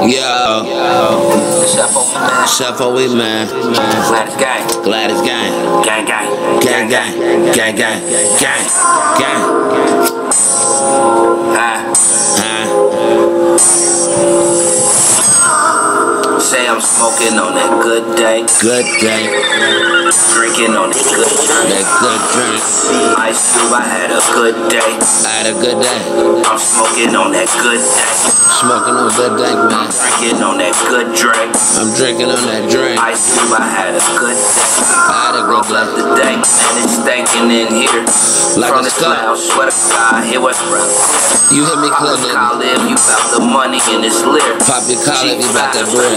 Yo. Shuffle with man. Gladys gang. Gladys gang. Gang gang. Gang gang. Gang gang. Gang. Gang. Say I'm smoking on that good day. Good day. Drinking on that good drink. That good drink. Ice Cube, I had a good day. I had a good day. I'm smoking on that good day. Smoking on good dank, man. Drinking on that good drink. I'm drinking on that drink. Ice Cube, I had a good day. I had a good day. The day, man, it's stinking in here. Like From a the skunk. clouds, swear to God, here was You hit me clear, nigga. collar if you bout the money in this lyric. Pop your collar if you got that bread.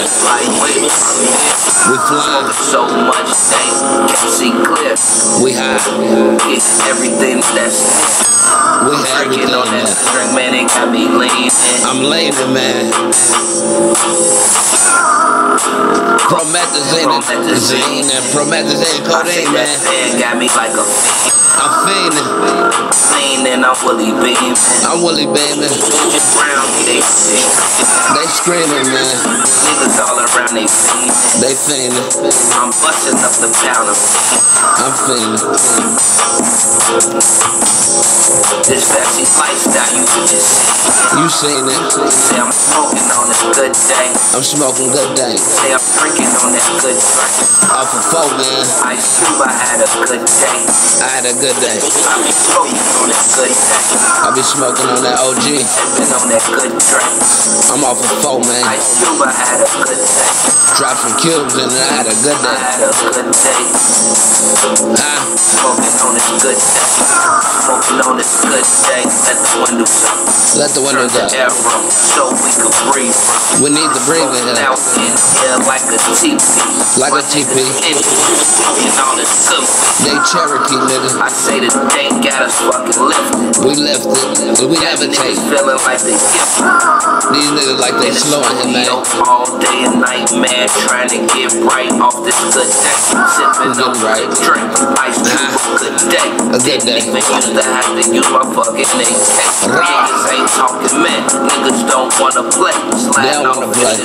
We flying. So much they can't see clear. We high. It's everything that's We have drinking everything on that now. drink, man, it got me leaning. I'm leaning, man. Promethazine and promethazine codeine, man. That got me like a I'm feeling. leaning, I'm Willie Beam. I'm Willie Baby. Around me, They screaming, man. niggas all around they feet. They feeling. I'm busting up the pound of I'm feeling. this fancy lifestyle you can just see. You seen it. Say I'm smoking on this good day. I'm smoking good dank. Say I'm drinking on that good drink. Off of 4, man. Ice Cube, I had a good day. I had a good day. I be smoking on that good day. I be smoking on that OG. Been on that good drink. I'm off of 4, man. Ice Cube, I had a good day. Dropped some cubes and I had a good I day. had a good day. Huh? Smoking on this good day. Smoking on this good day. Let the windows up. Let the windows Turn up. the air from so we could breathe. We need to breathe in here. Out in here like a TP. Like a TP. Smoking on this good. They Cherokee, nigga. I say the day got us fucking lifted. We left it. We never take. Feeling like they gift. These niggas like they slowing him, man. All day and night, man, trying to get right off this good day. Sipping on right. drink, ice cube, good day. A good day. Didn't even used to have to use my fucking name. Niggas ain't talking, man. Niggas don't wanna play. They don't wanna play.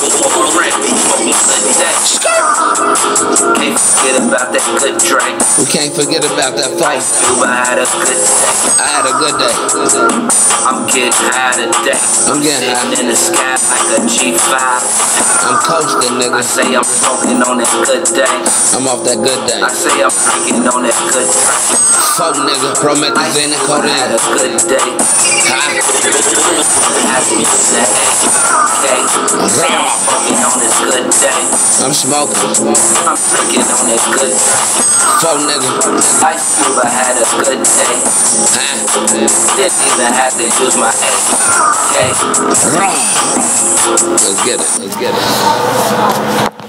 Can't forget about that good drink. We can't forget about that fight. Ice cube, I had a good day. I had a good day. I'm getting high today. I'm getting high. Sitting in the sky like a G5. I'm coasting, I nigga. say I'm smoking on that good day. I'm off that good day. I say I'm drinking on that good day. 4, nigga. Promethazine and I had codeine. a good day. Huh? Happy today. Okay. I'm smoking on this good day. I'm smoking. I'm drinking on that good day. 4, nigga. Ice Cube, I had a good day. Huh? Didn't even have to use my A. Okay. Let's get it. Let's get it.